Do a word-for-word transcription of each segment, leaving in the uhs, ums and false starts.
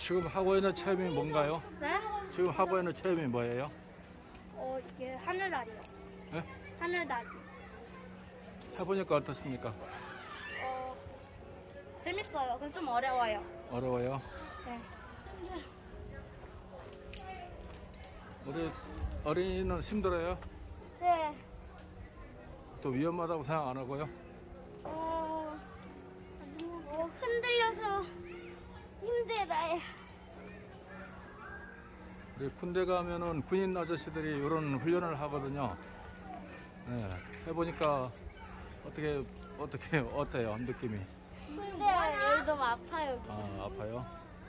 지금 하고 있는 체험이 뭔가요? 네? 지금 하고 있는 체험이 뭐예요? 어, 이게 하늘다리요. 네? 하늘다리. 해보니까 어떻습니까? 어, 재밌어요. 근데 좀 어려워요. 어려워요? 네. 우리 어린이는 힘들어요? 네. 또 위험하다고 생각 안 하고요? 어, 어 흔들려서 힘들어요. 우리 군대 가면은 군인 아저씨들이 이런 훈련을 하거든요. 네, 해보니까 어떻게 어떻게 어때요 느낌이? 근데 여기 너무 아파요. 아 아파요?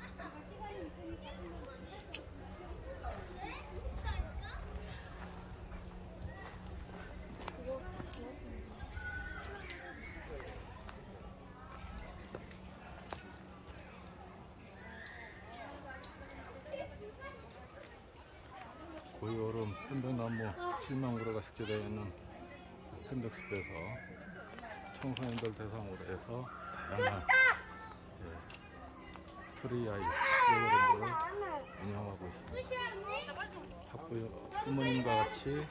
고이오름 편백나무 칠망구로가 식재되어 있는 편백숲에서 청소년들 대상으로 해서 다양한 프리아이 프로그램을 운영하고 있습니다. 학부 부모님과 같이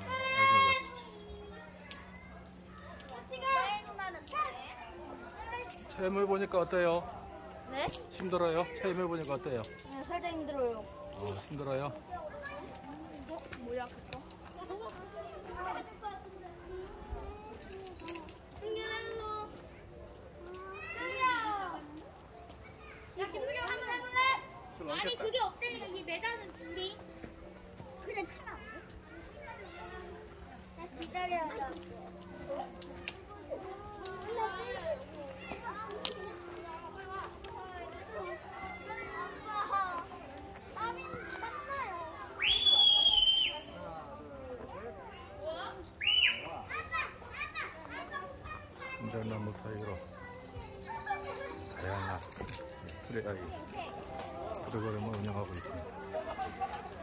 아이들 같이 체험해 보니까 어때요? 네? 힘들어요? 체험해 보니까 어때요? 네, 살짝 힘들어요. 어, 힘들어요? 어? 뭐야 그거? 승규 야 김승현 한번 해볼래? 아니 그게 없다니까 이 매다는 줄이 그냥 치면 안 돼? 나 기다려야 아빠 땀이 땀나요. 편백나무 사이로 다양한 프리아이 프로그램을 운영하고 있습니다.